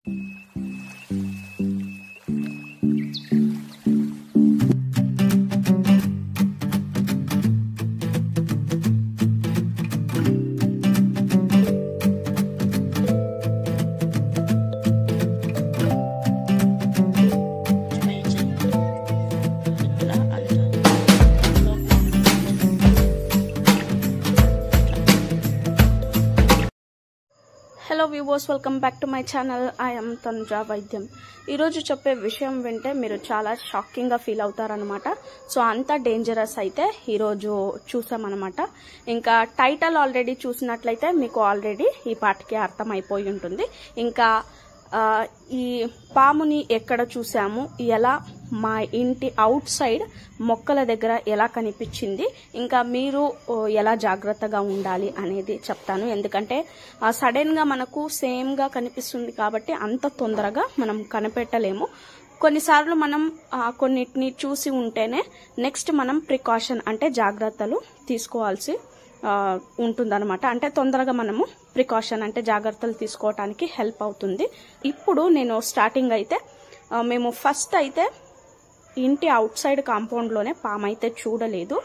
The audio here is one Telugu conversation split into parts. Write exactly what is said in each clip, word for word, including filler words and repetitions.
Hello viewers, welcome back to my channel. I am Tanuja Vaidyam. ఈరోజు చెప్పే విషయం వింటే మీరు చాలా షాకింగ్గా ఫీల్ అవుతారనమాట. సో అంత డేంజరస్ అయితే ఈరోజు చూసామన్నమాట. ఇంకా టైటిల్ ఆల్రెడీ చూసినట్లయితే మీకు ఆల్రెడీ ఈ పాటికి అర్థమైపోయి ఉంటుంది. ఇంకా ఈ పాముని ఎక్కడ చూసాము, ఎలా మా ఇంటి అవుట్ సైడ్ మొక్కల దగ్గర ఎలా కనిపించింది, ఇంకా మీరు ఎలా జాగ్రత్తగా ఉండాలి అనేది చెప్తాను. ఎందుకంటే సడన్ గా మనకు సేమ్ గా కనిపిస్తుంది కాబట్టి అంత తొందరగా మనం కనిపెట్టలేము. కొన్నిసార్లు మనం కొన్నిటిని చూసి ఉంటేనే నెక్స్ట్ మనం ప్రికాషన్ అంటే జాగ్రత్తలు తీసుకోవాల్సి ఉంటుందన్నమాట. అంటే తొందరగా మనము ప్రికాషన్ అంటే జాగ్రత్తలు తీసుకోవటానికి హెల్ప్ అవుతుంది. ఇప్పుడు నేను స్టార్టింగ్ అయితే మేము ఫస్ట్ అయితే ఇంటి అవుట్ సైడ్ కాంపౌండ్లోనే పాము అయితే చూడలేదు.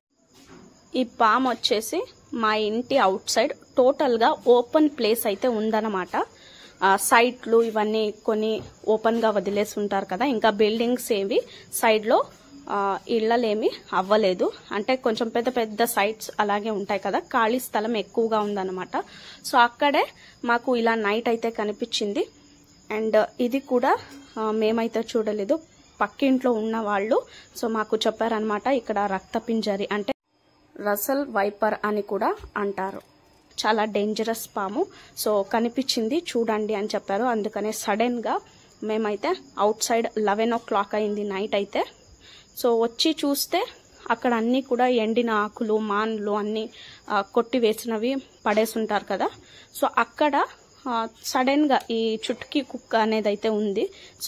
ఈ పాము వచ్చేసి మా ఇంటి అవుట్ సైడ్ టోటల్గా ఓపెన్ ప్లేస్ అయితే ఉందన్నమాట. సైట్లు ఇవన్నీ కొన్ని ఓపెన్గా వదిలేసి ఉంటారు కదా, ఇంకా బిల్డింగ్స్ ఏవి సైడ్లో ఇళ్లలేమి అవ్వలేదు. అంటే కొంచెం పెద్ద పెద్ద సైట్స్ అలాగే ఉంటాయి కదా, ఖాళీ స్థలం ఎక్కువగా ఉందన్నమాట. సో అక్కడే మాకు ఇలా నైట్ అయితే కనిపించింది. అండ్ ఇది కూడా మేమైతే చూడలేదు, పక్కింట్లో ఉన్న వాళ్ళు సో మాకు చెప్పారనమాట. ఇక్కడ రక్తపింజరి అంటే రసల్ వైపర్ అని కూడా అంటారు, చాలా డేంజరస్ పాము. సో కనిపించింది చూడండి అని చెప్పారు. అందుకనే సడన్ గా మేమైతే outside eleven o'clock అయింది నైట్ అయితే. సో వచ్చి చూస్తే అక్కడ అన్నీ కూడా ఎండిన ఆకులు మాన్లు అన్నీ కొట్టి వేసినవి పడేసి ఉంటారు కదా. సో అక్కడ సడన్ గా ఈ చుట్కీ కుక్క అనేది అయితే ఉంది. సో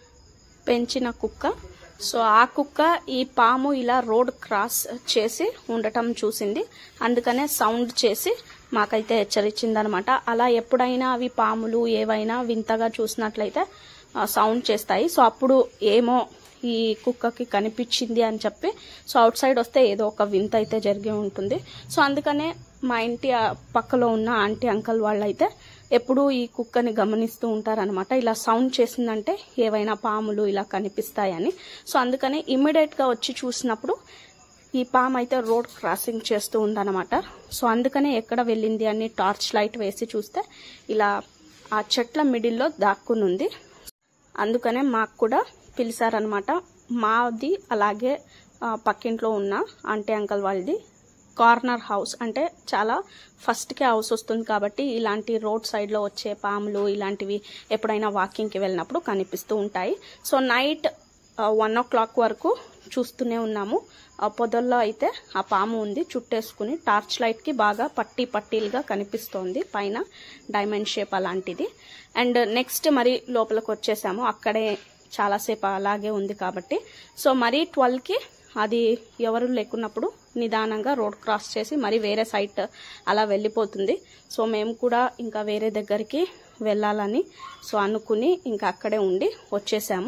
పెంచిన కుక్క. సో ఆ కుక్క ఈ పాము ఇలా రోడ్ క్రాస్ చేసి ఉండటం చూసింది. అందుకనే సౌండ్ చేసి మాకైతే హెచ్చరించింది అనమాట. అలా ఎప్పుడైనా అవి పాములు ఏవైనా వింతగా చూసినట్లయితే సౌండ్ చేస్తాయి. సో అప్పుడు ఏమో ఈ కుక్కకి కనిపించింది అని చెప్పి సో అవుట్ సైడ్ వస్తే ఏదో ఒక వింత అయితే జరిగి ఉంటుంది. సో అందుకనే మా ఇంటి పక్కలో ఉన్న ఆంటీ అంకల్ వాళ్ళు అయితే ఎప్పుడూ ఈ కుక్కని గమనిస్తూ ఉంటారనమాట. ఇలా సౌండ్ చేసిందంటే ఏవైనా పాములు ఇలా కనిపిస్తాయని. సో అందుకనే ఇమ్మీడియట్ గా వచ్చి చూసినప్పుడు ఈ పాము అయితే రోడ్ క్రాసింగ్ చేస్తూ ఉందన్నమాట. సో అందుకనే ఎక్కడ వెళ్ళింది అని టార్చ్ లైట్ వేసి చూస్తే ఇలా ఆ చెట్ల మిడిల్లో దాక్కుని ఉంది. అందుకనే మాకు కూడా పిలిచారనమాట. మాది అలాగే పక్కింట్లో ఉన్న ఆంటీ అంకల్ వాళ్ళది కార్నర్ హౌస్, అంటే చాలా ఫస్ట్కే హౌస్ వస్తుంది కాబట్టి ఇలాంటి రోడ్ సైడ్లో వచ్చే పాములు ఇలాంటివి ఎప్పుడైనా వాకింగ్కి వెళ్ళినప్పుడు కనిపిస్తూ ఉంటాయి. So night one o'clock వరకు చూస్తూనే ఉన్నాము. పొదల్లో అయితే ఆ పాము ఉంది చుట్టేసుకుని. టార్చ్ లైట్కి బాగా పట్టి పట్టీలుగా కనిపిస్తోంది, పైన డైమండ్ షేప్ అలాంటిది. అండ్ నెక్స్ట్ మరి లోపలికి వచ్చేసాము. అక్కడే చాలాసేపు అలాగే ఉంది కాబట్టి సో మరి ట్వెల్వ్కి అది ఎవరు లేకున్నప్పుడు నిదానంగా రోడ్ క్రాస్ చేసి మరి వేరే సైట్ అలా వెళ్ళిపోతుంది. సో మేము కూడా ఇంకా వేరే దగ్గరికి వెళ్ళాలని సో అనుకుని ఇంకా అక్కడే ఉండి వచ్చేసాము.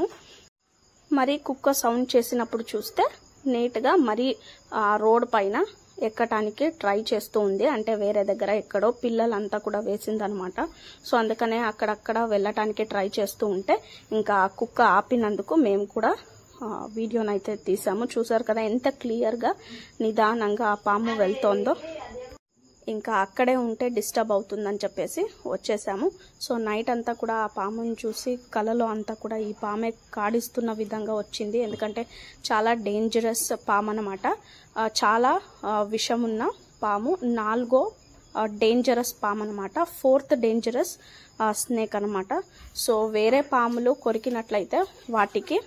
మరి కుక్క సౌండ్ చేసినప్పుడు చూస్తే నీట్గా మరి ఆ రోడ్ పైన ఎక్కటానికి ట్రై చేస్తూ ఉంది. అంటే వేరే దగ్గర ఎక్కడో పిల్లలంతా కూడా వేసిందనమాట. సో అందుకనే అక్కడక్కడ వెళ్ళటానికి ట్రై చేస్తూ ఉంటే ఇంకా కుక్క ఆపినందుకు మేము కూడా వీడియోనైతే తీసాము. చూసారు కదా ఎంత క్లియర్గా నిదానంగా ఆ పాము వెళ్తోందో. ఇంకా అక్కడే ఉంటే డిస్టర్బ్ అవుతుందని చెప్పేసి వచ్చేసాము. సో నైట్ అంతా కూడా ఆ పాముని చూసి కలలో అంతా కూడా ఈ పామే కాడిస్తున్న విధంగా వచ్చింది. ఎందుకంటే చాలా డేంజరస్ పాము అనమాట, చాలా విషం ఉన్న పాము. నాలుగో డేంజరస్ పాము అనమాట, ఫోర్త్ డేంజరస్ స్నేక్ అనమాట. సో వేరే పాములు కొరికినట్లయితే వాటికి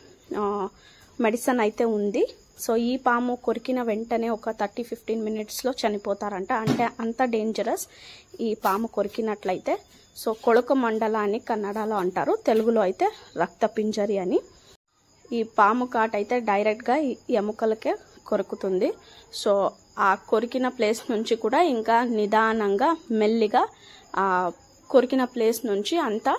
మెడిసిన్ అయితే ఉంది. సో ఈ పాము కొరికిన వెంటనే ఒక థర్టీ ఫిఫ్టీన్ మినిట్స్లో చనిపోతారంట. అంటే అంత డేంజరస్ ఈ పాము కొరికినట్లయితే. సో కొళక మండల అని కన్నడలో అంటారు, తెలుగులో అయితే రక్తపింజరి అని. ఈ పాము కాట్ అయితే డైరెక్ట్గా ఎముకలకే కొరుకుతుంది. సో ఆ కొరికిన ప్లేస్ నుంచి కూడా ఇంకా నిదానంగా మెల్లిగా ఆ కొరికిన ప్లేస్ నుంచి అంతా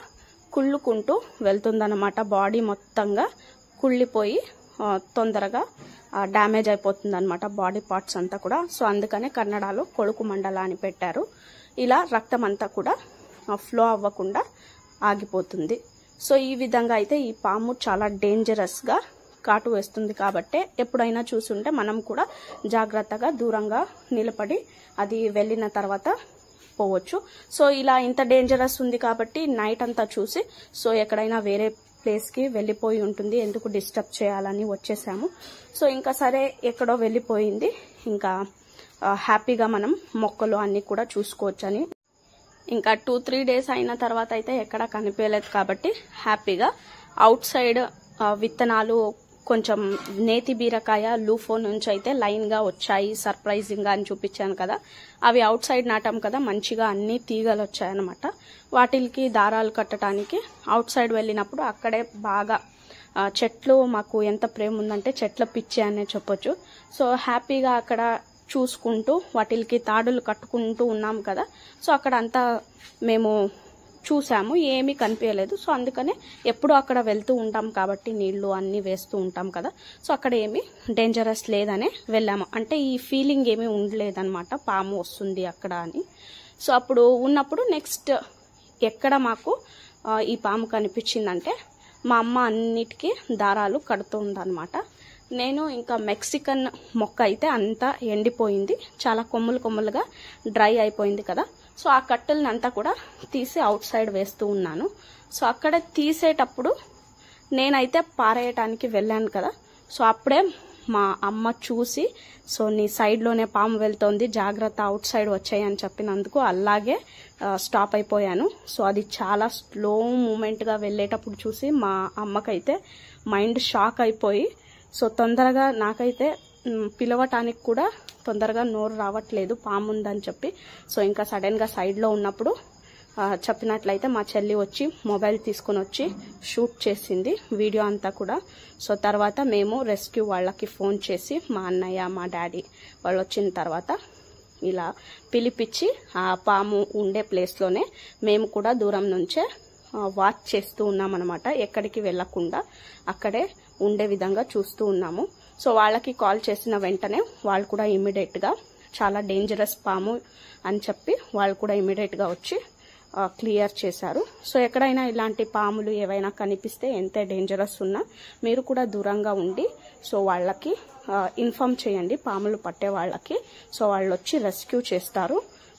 కుళ్ళుకుంటూ వెళ్తుందన్నమాట. బాడీ మొత్తంగా కుళ్ళిపోయి తొందరగా డ్యామేజ్ అయిపోతుంది అనమాట బాడీ పార్ట్స్ అంతా కూడా. సో అందుకనే కన్నడలో కొడుకు మండల అని పెట్టారు. ఇలా రక్తం అంతా కూడా ఫ్లో అవ్వకుండా ఆగిపోతుంది. సో ఈ విధంగా అయితే ఈ పాము చాలా డేంజరస్గా కాటు వేస్తుంది. కాబట్టి ఎప్పుడైనా చూసుంటే మనం కూడా జాగ్రత్తగా దూరంగా నిలబడి అది వెళ్ళిన తర్వాత పోవచ్చు. సో ఇలా ఇంత డేంజరస్ ఉంది కాబట్టి నైట్ అంతా చూసి సో ఎక్కడైనా వేరే ప్లేస్కి వెళ్ళిపోయి ఉంటుంది, ఎందుకు డిస్టర్బ్ చేయాలని వచ్చేసాము. సో ఇంకా సరే ఎక్కడో వెళ్ళిపోయింది, ఇంకా హ్యాపీగా మనం మొక్కలు అన్నీ కూడా చూసుకోవచ్చని. ఇంకా టూ త్రీ డేస్ అయిన తర్వాత అయితే ఎక్కడా కనిపించలేదు కాబట్టి హ్యాపీగా అవుట్ సైడ్ విత్తనాలు కొంచెం నేతి బీరకాయ లూఫో నుంచి అయితే లైన్గా వచ్చాయి సర్ప్రైజింగ్గా అని చూపించాను కదా. అవి అవుట్ సైడ్ నాటాం కదా, మంచిగా అన్ని తీగలు వచ్చాయన్నమాట. వాటికి దారాలు కట్టడానికి అవుట్ సైడ్ వెళ్ళినప్పుడు అక్కడే బాగా చెట్లు, మాకు ఎంత ప్రేమ ఉందంటే చెట్ల పిచ్చి అనే చెప్పొచ్చు. సో హ్యాపీగా అక్కడ చూసుకుంటూ వాటికి తాడులు కట్టుకుంటూ ఉన్నాం కదా. సో అక్కడ అంతా మేము చూసాము, ఏమీ కనిపించలేదు. సో అందుకనే ఎప్పుడు అక్కడ వెళ్తూ ఉంటాం కాబట్టి నీళ్లు అన్నీ వేస్తూ ఉంటాం కదా. సో అక్కడ ఏమీ డేంజరస్ లేదనే వెళ్ళాము. అంటే ఈ ఫీలింగ్ ఏమీ ఉండలేదన్నమాట పాము వస్తుంది అక్కడ అని. సో అప్పుడు ఉన్నప్పుడు నెక్స్ట్ ఎక్కడ మాకు ఈ పాము కనిపించిందంటే మా అమ్మ అన్నిటికీ దారాలు కడుతుందన్నమాట. నేను ఇంకా మెక్సికన్ మొక్క అయితే అంతా ఎండిపోయింది, చాలా కొమ్ములు కొమ్ములుగా డ్రై అయిపోయింది కదా. సో ఆ కట్టెల్ని అంతా కూడా తీసి అవుట్ సైడ్ వేస్తూ ఉన్నాను. సో అక్కడ తీసేటప్పుడు నేనైతే పారేయటానికి వెళ్ళాను కదా. సో అప్పుడే మా అమ్మ చూసి సో నీ సైడ్లోనే పాము వెళ్తోంది, జాగ్రత్త అవుట్ సైడ్ వచ్చాయని చెప్పినందుకు అలాగే స్టాప్ అయిపోయాను. సో అది చాలా స్లో మూమెంట్గా వెళ్ళేటప్పుడు చూసి మా అమ్మకైతే మైండ్ షాక్ అయిపోయి సో తొందరగా నాకైతే పిలవటానికి కూడా తొందరగా నోరు రావట్లేదు పాము ఉందని చెప్పి. సో ఇంకా సడన్గా సైడ్లో ఉన్నప్పుడు చెప్పినట్లయితే మా చెల్లి వచ్చి మొబైల్ తీసుకొని వచ్చి షూట్ చేసింది వీడియో అంతా కూడా. సో తర్వాత మేము రెస్క్యూ వాళ్ళకి ఫోన్ చేసి మా అన్నయ్య మా డాడీ వాళ్ళు వచ్చిన తర్వాత ఇలా పిలిపించి ఆ పాము ఉండే ప్లేస్లోనే మేము కూడా దూరం నుంచే వాచ్ చేస్తూ ఉన్నాం అనమాట. ఎక్కడికి వెళ్లకుండా అక్కడే ఉండే విధంగా చూస్తూ ఉన్నాము. సో వాళ్ళకి కాల్ చేసిన వెంటనే వాళ్ళు కూడా ఇమ్మీడియట్గా చాలా డేంజరస్ పాము అని చెప్పి వాళ్ళు కూడా ఇమ్మీడియట్గా వచ్చి క్లియర్ చేశారు. సో ఎక్కడైనా ఇలాంటి పాములు ఏవైనా కనిపిస్తే ఎంత డేంజరస్ ఉన్నా మీరు కూడా దూరంగా ఉండి సో వాళ్ళకి ఇన్ఫార్మ్ చేయండి, పాములు పట్టే వాళ్ళకి. సో వాళ్ళు వచ్చి రెస్క్యూ చేస్తారు.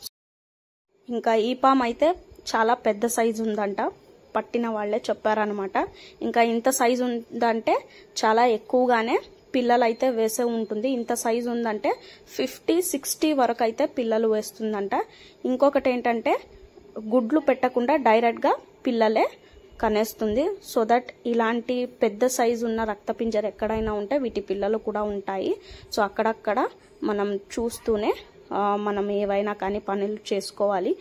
ఇంకా ఈ పాము అయితే చాలా పెద్ద సైజు ఉందంట, పట్టిన వాళ్ళే చెప్పారనమాట. ఇంకా ఇంత సైజు ఉందంటే చాలా ఎక్కువగానే పిల్లలు అయితే వేసే ఉంటుంది. ఇంత సైజు ఉందంటే ఫిఫ్టీ సిక్స్టీ వరకు అయితే పిల్లలు వేస్తుందంట. ఇంకొకటి ఏంటంటే గుడ్లు పెట్టకుండా డైరెక్ట్గా పిల్లలే కనేస్తుంది. సో దట్ ఇలాంటి పెద్ద సైజు ఉన్న రక్తపింజర ఎక్కడైనా ఉంటే వీటి పిల్లలు కూడా ఉంటాయి. సో అక్కడక్కడ మనం చూస్తూనే మనం ఏవైనా కానీ పనులు చేసుకోవాలి.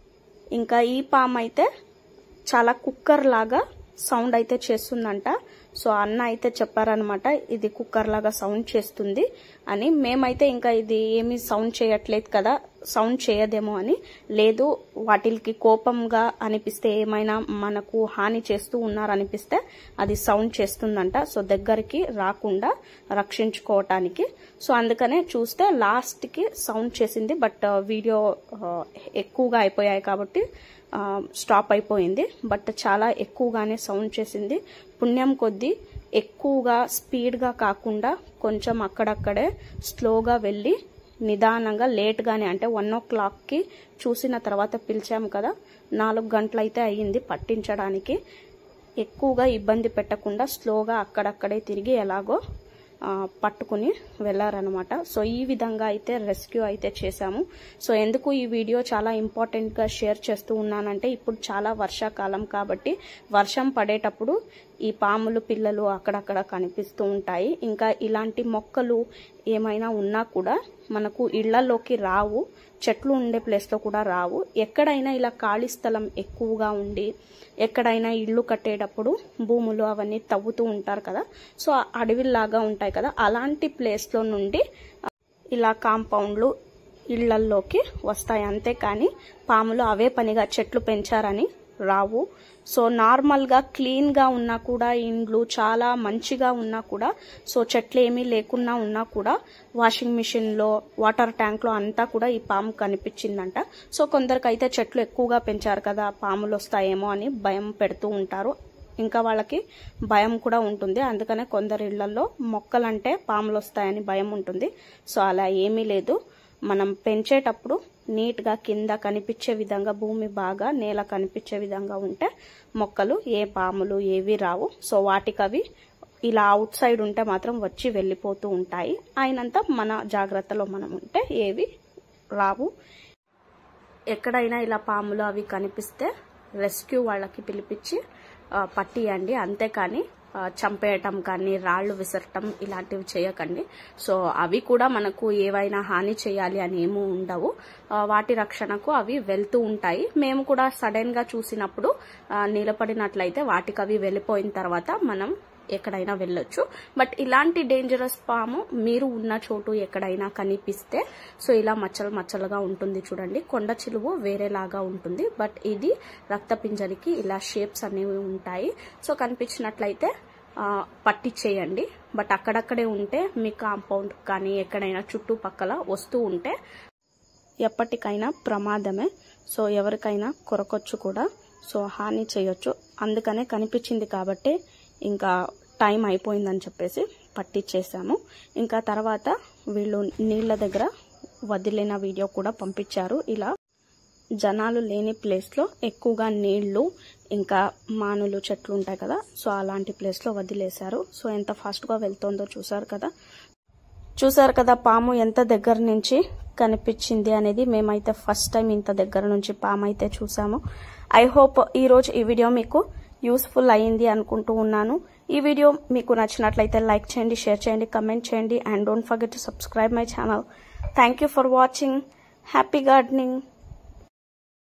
ఇంకా ఈ పాము అయితే చాలా కుక్కర్ లాగా సౌండ్ అయితే చేస్తుందంట. సో అన్న అయితే చెప్పారనమాట, ఇది కుక్కర్ లాగా సౌండ్ చేస్తుంది అని. మేమైతే ఇంకా ఇది ఏమీ సౌండ్ చేయట్లేదు కదా, సౌండ్ చేయదేమో అని. లేదు, వాటికి కోపంగా అనిపిస్తే, ఏమైనా మనకు హాని చేస్తూ ఉన్నారనిపిస్తే అది సౌండ్ చేస్తుందంట. సో దగ్గరికి రాకుండా రక్షించుకోవటానికి. సో అందుకనే చూస్తే లాస్ట్కి సౌండ్ చేసింది. బట్ వీడియో ఎక్కువగా అయిపోయాయి కాబట్టి స్టాప్ అయిపోయింది. బట్ చాలా ఎక్కువగానే సౌండ్ చేసింది. పుణ్యం కొద్దీ ఎక్కువగా స్పీడ్గా కాకుండా కొంచెం అక్కడక్కడే స్లోగా వెళ్ళి నిదానంగా లేట్గానే, అంటే వన్ ఓ క్లాక్కి చూసిన తర్వాత పిలిచాము కదా, నాలుగు గంటలైతే అయ్యింది పట్టించడానికి. ఎక్కువగా ఇబ్బంది పెట్టకుండా స్లోగా అక్కడక్కడే తిరిగి ఎలాగో పట్టుకుని వెళ్ళారనమాట. సో ఈ విధంగా అయితే రెస్క్యూ అయితే చేశాము. సో ఎందుకు ఈ వీడియో చాలా ఇంపార్టెంట్గా షేర్ చేస్తూ ఉన్నానంటే, ఇప్పుడు చాలా వర్షాకాలం కాబట్టి వర్షం పడేటప్పుడు ఈ పాములు పిల్లలు అక్కడక్కడ కనిపిస్తూ ఉంటాయి. ఇంకా ఇలాంటి మొక్కలు ఏమైనా ఉన్నా కూడా మనకు ఇళ్లలోకి రావు, చెట్లు ఉండే ప్లేస్లో కూడా రావు. ఎక్కడైనా ఇలా ఖాళీ స్థలం ఎక్కువగా ఉండి, ఎక్కడైనా ఇల్లు కట్టేటప్పుడు భూములు అవన్నీ తవ్వుతూ ఉంటారు కదా, సో అడవిలాగా ఉంటాయి కదా, అలాంటి ప్లేస్లో నుండి ఇలా కాంపౌండ్లు ఇళ్లల్లోకి వస్తాయి. అంతేకాని పాములు అవే పనిగా చెట్లు పెంచారని రావు. సో నార్మల్గా క్లీన్గా ఉన్నా కూడా, ఇండ్లు చాలా మంచిగా ఉన్నా కూడా, సో చెట్లు ఏమీ లేకున్నా ఉన్నా కూడా వాషింగ్ మిషన్లో, వాటర్ ట్యాంక్లో అంతా కూడా ఈ పాము కనిపించిందంట. సో కొందరికైతే చెట్లు ఎక్కువగా పెంచారు కదా, పాములు వస్తాయేమో అని భయం పెడుతూ ఉంటారు. ఇంకా వాళ్ళకి భయం కూడా ఉంటుంది. అందుకనే కొందరి ఇళ్లలో మొక్కలంటే పాములు వస్తాయని భయం ఉంటుంది. సో అలా ఏమీ లేదు. మనం పెంచేటప్పుడు నీట్గా కింద కనిపించే విధంగా, భూమి బాగా నేల కనిపించే విధంగా ఉంటే మొక్కలు ఏ పాములు ఏవి రావు. సో వాటికి అవి ఇలా అవుట్ సైడ్ ఉంటే మాత్రం వచ్చి వెళ్ళిపోతూ ఉంటాయి. అయినంత మన జాగ్రత్తలో మనం ఉంటే ఏవి రావు. ఎక్కడైనా ఇలా పాములు అవి కనిపిస్తే రెస్క్యూ వాళ్ళకి పిలిపించి పట్టియండి. అంతేకాని చంపేయటం కానీ, రాళ్లు విసరటం ఇలాంటివి చేయకండి. సో అవి కూడా మనకు ఏవైనా హాని చేయాలి అని ఏమీ ఉండవు. వాటి రక్షణకు అవి వెళ్తూ ఉంటాయి. మేము కూడా సడన్ గా చూసినప్పుడు నిలబడినట్లయితే వాటికి అవి వెళ్ళిపోయిన తర్వాత మనం ఎక్కడైనా వెళ్ళొచ్చు. బట్ ఇలాంటి డేంజరస్ పాము మీరు ఉన్న చోటు ఎక్కడైనా కనిపిస్తే, సో ఇలా మచ్చలు మచ్చలుగా ఉంటుంది చూడండి. కొండ చిలువు వేరేలాగా ఉంటుంది, బట్ ఇది రక్తపింజరికి ఇలా షేప్స్ అనేవి ఉంటాయి. సో కనిపించినట్లయితే పట్టించేయండి. బట్ అక్కడక్కడే ఉంటే మీ కాంపౌండ్ కానీ ఎక్కడైనా చుట్టుపక్కల వస్తూ ఉంటే ఎప్పటికైనా ప్రమాదమే. సో ఎవరికైనా కొరకొచ్చు కూడా, సో హాని చేయొచ్చు. అందుకనే కనిపించింది కాబట్టి ఇంకా టైం అయిపోయిందని చెప్పేసి పట్టించేసాము. ఇంకా తర్వాత వీళ్ళు నీళ్ళ దగ్గర వదిలిన వీడియో కూడా పంపించారు. ఇలా జనాలు లేని ప్లేస్లో ఎక్కువగా నీళ్లు, ఇంకా మానులు చెట్లు ఉంటాయి కదా, సో అలాంటి ప్లేస్లో వదిలేశారు. సో ఎంత ఫాస్ట్గా వెళ్తుందో చూసారు కదా. చూసారు కదా పాము ఎంత దగ్గర నుంచి కనిపించింది అనేది. మేమైతే ఫస్ట్ టైం ఇంత దగ్గర నుంచి పాము అయితే చూసాము. ఐ హోప్ ఈరోజు ఈ వీడియో మీకు యూస్ఫుల్ అయ్యింది అనుకుంటూ ఉన్నాను. ఈ వీడియో మీకు నచ్చినట్లయితే లైక్ చేయండి, షేర్ చేయండి, కమెంట్ చేయండి, and don't forget to subscribe my channel. Thank you for watching. Happy gardening.